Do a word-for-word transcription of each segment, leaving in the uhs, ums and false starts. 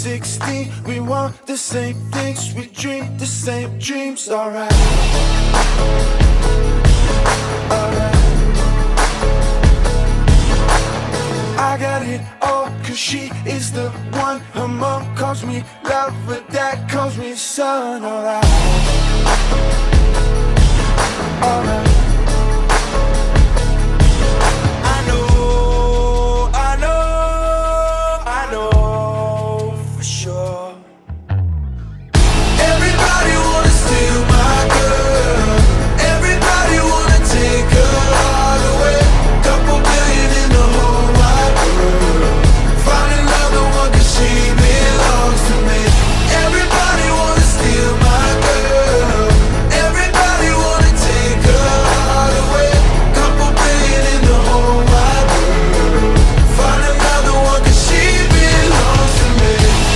sixteen, we want the same things, we dream the same dreams. Alright, alright. I got it all, cause she is the one. Her mom calls me love, but dad calls me son. Alright, alright. I know, I know, I know for sure. Everybody wanna steal my girl, everybody wanna take her all away. Couple billion in the whole wide world, find another one cause she belongs to me. Everybody wanna steal my girl, everybody wanna take her all away. Couple billion in the whole wide world, find another one cause she belongs to me.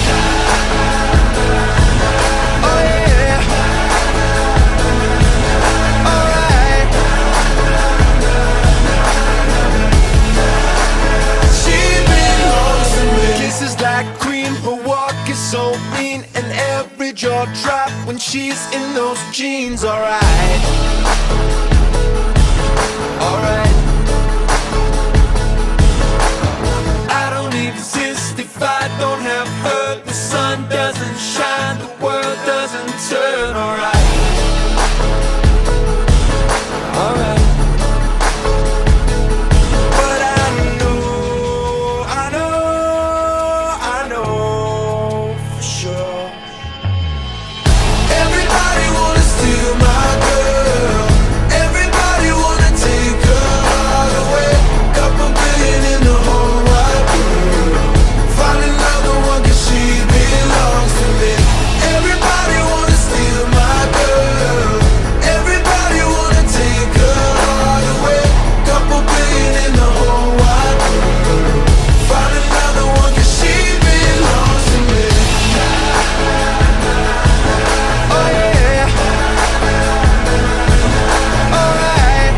Oh yeah, alright. She belongs to me. Kisses like cream, her walk is so mean, and every jaw drop when she's in those jeans. Alright, alright. I don't exist if I don't have her. The sun doesn't shine, the world doesn't turn. Alright, alright. But I know, I know, I know for sure. Everybody wanna steal my girl, everybody wanna take her all away. Couple billion in the whole wide world, find another one cause she belongs to me. Everybody wanna steal my girl, everybody wanna take her all away. Couple billion in the whole wide world, find another one cause she belongs to me. Oh yeah, alright.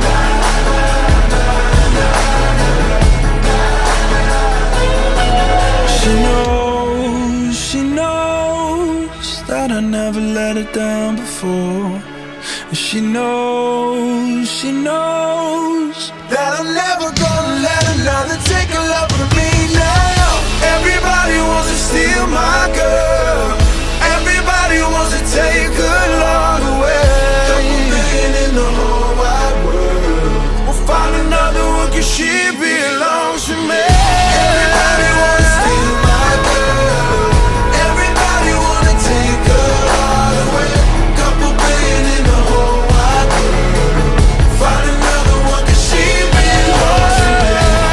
She knows, she knows that I never let her down before. And she knows, she knows that I'm never gonna let another take a love from me now. Everybody wants to steal my girl, everybody wants to take her love away. Couple million in the whole wide world, we'll find another one cause she belongs to me. Everybody wanna steal my girl, everybody wanna take her all away. Couple billion in the whole wide world, find another one cause she belongs to me.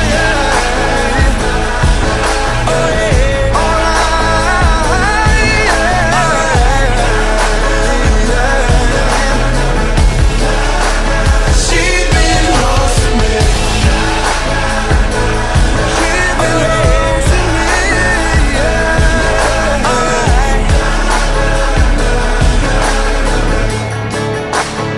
Oh yeah, alright, yeah. She belongs to me. She belongs to me, yeah. Alright.